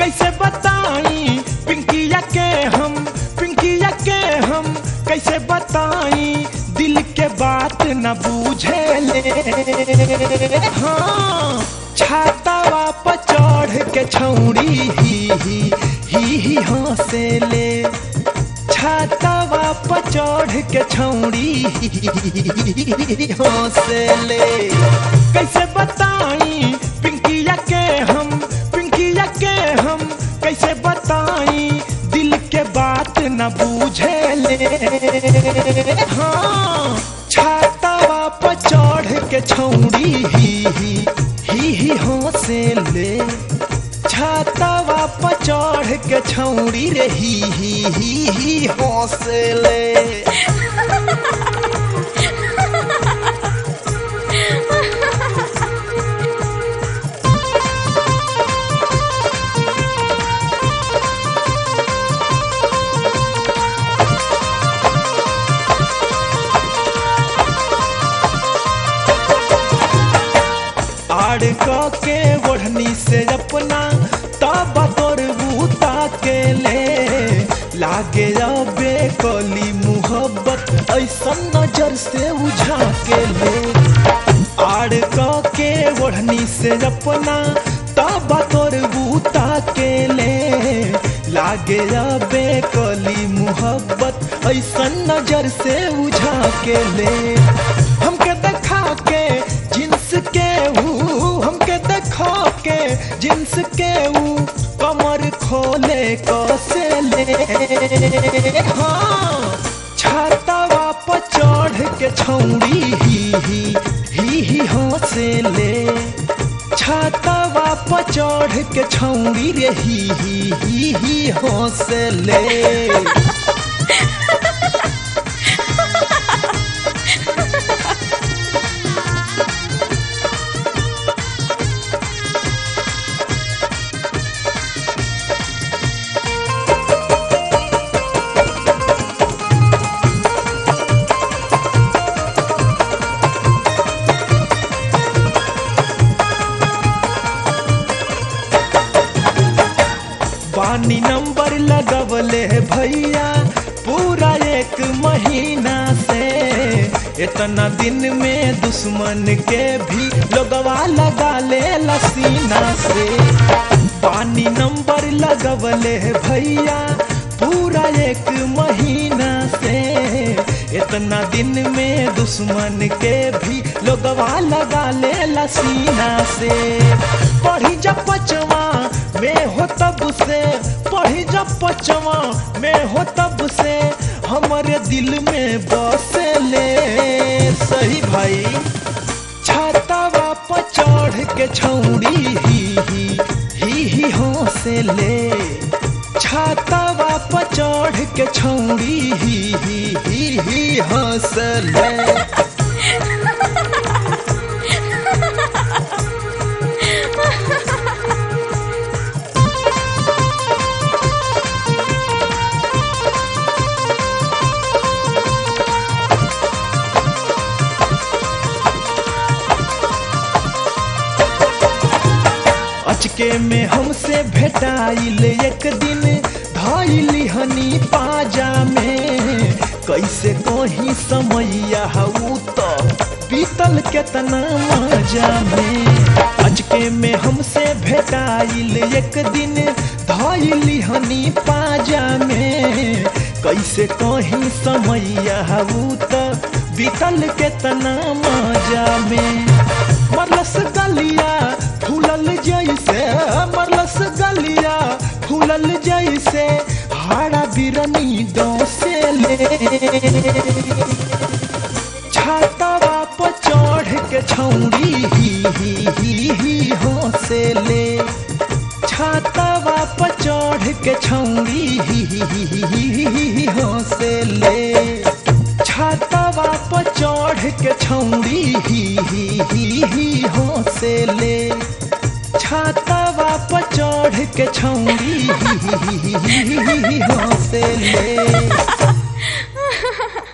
कैसे बताई पिंकिया के हम कैसे बताई दिल के बात न बूझे ले। हाँ छातावा पर चढ़ के छौड़ी ही हंसे ले। छातावा पर चढ़ के छौड़ी हंसे ले। कैसे बताई पिंकिया के हम कैसे बताई दिल के बात न बूझे ले। हाँ छातावा पर चढ़ के छौड़ी ही हंसे ले। छातावा पर चढ़ के छौड़ी रे ही हंसे ले। के ओढ़नी से अपना तब तोर बूता के ले। लागे अबे कली मुहब्बत ऐसा नजर से उझा के ले। आड़ के ओढ़नी से अपना तब तोर बूता के ले। लागे अबे कली मुहब्बत ऐसा नजर से उझा के ले। हमके देखा के जिन्स के हमके देखा के जिन्स के कमर खोले कसे ले। हाँ छातावा पर चढ़ के छौड़ी ही हंसे ले। छातावा पर चढ़ के छौड़ी रे ही हंसे ले। पानी नंबर लगवले भैया पूरा 1 महीना से। इतना दिन में दुश्मन के भी लोगवा लगा ले लसीना से। पानी नंबर लगवले भैया पूरा 1 महीना से। इतना दिन में दुश्मन के भी लोगवा लगा ले लसीना से। पढ़ी जब 5वां में हो तब से पढ़ी जब 5वां में हो तब से हमारे दिल में बसे ले। सही भाई छातावा पर चढ़ के छौड़ी ही हंसे ले। छातावा पर चढ़ के छौड़ी ही हंसे ले। अचके में हमसे भेटाइल एक दिन धइली हनी पाजा में। कैसे कहीं समैया हऊ तो बीतल केतना मजा में। अचके में हमसे भेटाइल एक दिन धइली हनी पाजा में। कैसे कहीं समैया हऊ तो बीतल केतना मजा में। मरलस गलिया फूलल जैसे मरलस गलिया फूलल जैसे हाड़ा बिरनी डोसे ले। छातावा पर चढ़ के छौड़ी ही हंसे ले। छातावा पर चढ़ के छौड़ी ही हंसे ले। छातावा पर चढ़ के छौड़ी ही हंसे ले। छातावा पर चढ़ के छौड़ी ही हंसे ले।